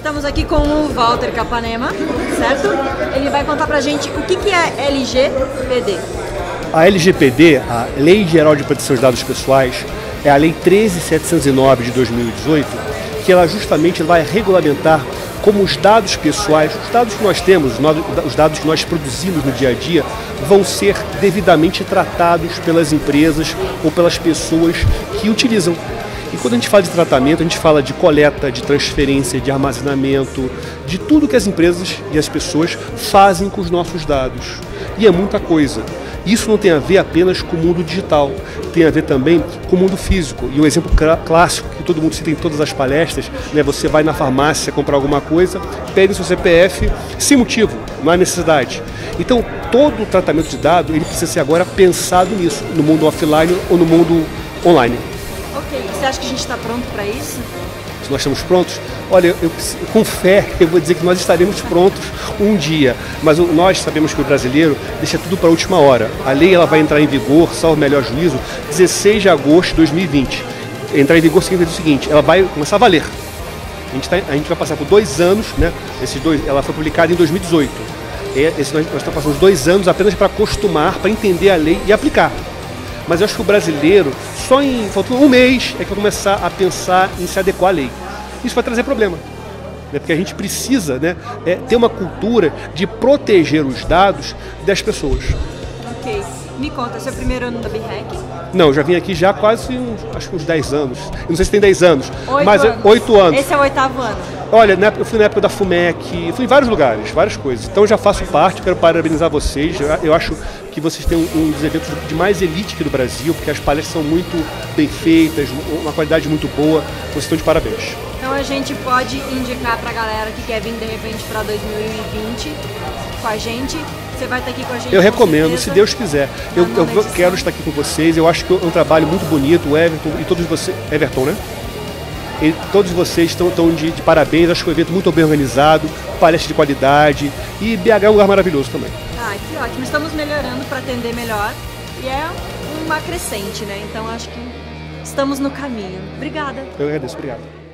Estamos aqui com o Walter Capanema, certo? Ele vai contar pra gente o que é LGPD. A LGPD, a Lei Geral de Proteção de Dados Pessoais, é a Lei 13.709 de 2018, que ela justamente vai regulamentar como os dados pessoais, os dados que nós temos, os dados que nós produzimos no dia a dia, vão ser devidamente tratados pelas empresas ou pelas pessoas que utilizam. E quando a gente fala de tratamento, a gente fala de coleta, de transferência, de armazenamento, de tudo que as empresas e as pessoas fazem com os nossos dados. E é muita coisa. Isso não tem a ver apenas com o mundo digital, tem a ver também com o mundo físico. E um exemplo clássico que todo mundo cita em todas as palestras, né, você vai na farmácia comprar alguma coisa, pede o seu CPF sem motivo, não há necessidade. Então, todo o tratamento de dados ele precisa ser agora pensado nisso, no mundo offline ou no mundo online. Ok, você acha que a gente está pronto para isso? Se nós estamos prontos, olha, eu com fé eu vou dizer que nós estaremos prontos um dia, mas nós sabemos que o brasileiro deixa tudo para a última hora. A lei ela vai entrar em vigor, salvo o melhor juízo, 16 de agosto de 2020. Entrar em vigor significa o seguinte, ela vai começar a valer. A gente vai passar por 2 anos, né? Ela foi publicada em 2018. Nós estamos passando 2 anos apenas para acostumar, para entender a lei e aplicar. Mas eu acho que o brasileiro, faltando um mês, é que vai começar a pensar em se adequar à lei. Isso vai trazer problema, né? Porque a gente precisa, né, ter uma cultura de proteger os dados das pessoas. Ok. Me conta, seu primeiro ano da BREC? Não, eu já vim aqui já quase acho que uns 10 anos. Eu não sei se tem 10 anos, mas 8 anos. Esse é o 8º ano. Olha, eu fui na época da FUMEC, fui em vários lugares, várias coisas. Então eu já faço parte, quero parabenizar vocês. Eu acho que vocês têm um dos eventos de mais elite aqui do Brasil, porque as palestras são muito bem feitas, uma qualidade muito boa. Vocês estão de parabéns. Então a gente pode indicar pra galera que quer vir de repente para 2020 com a gente. Você vai estar aqui com a gente? Eu recomendo, se Deus quiser. Eu quero estar aqui com vocês. Eu acho que é um trabalho muito bonito. O Everton e todos vocês. Everton, né? E todos vocês estão de parabéns. Acho que é um evento muito bem organizado, palestra de qualidade. E BH é um lugar maravilhoso também. Ah, que ótimo. Estamos melhorando para atender melhor. E é uma crescente, né? Então acho que estamos no caminho. Obrigada. Eu agradeço, obrigado.